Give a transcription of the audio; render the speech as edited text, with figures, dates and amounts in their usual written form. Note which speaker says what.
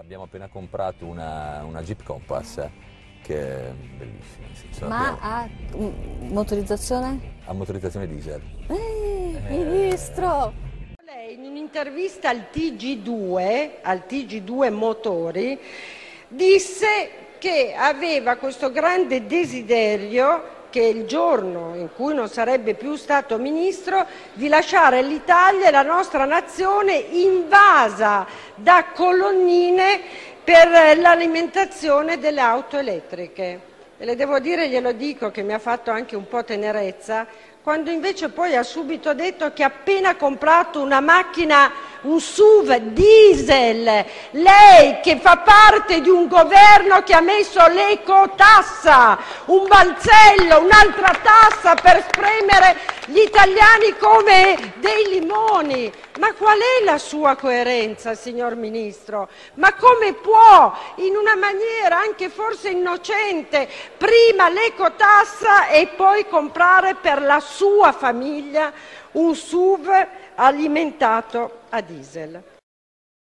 Speaker 1: Abbiamo appena comprato una Jeep Compass che è bellissima. Nel senso,
Speaker 2: Ma ha motorizzazione?
Speaker 1: ha motorizzazione diesel.
Speaker 2: Ministro!
Speaker 3: Lei in un'intervista al TG2 Motori, disse che aveva questo grande desiderio che il giorno in cui non sarebbe più stato ministro di lasciare l'Italia e la nostra nazione invasa da colonnine per l'alimentazione delle auto elettriche. E le devo dire, glielo dico, che mi ha fatto anche un po' tenerezza, quando invece poi ha subito detto che ha appena comprato una macchina, un SUV diesel, lei che fa parte di un governo che ha messo l'ecotassa, un balzello, un'altra tassa per spremere gli italiani come dei limoni. Ma qual è la sua coerenza, signor Ministro? Ma come può, in una maniera anche forse innocente, prima l'ecotassa e poi comprare per la sua famiglia un SUV alimentato a diesel?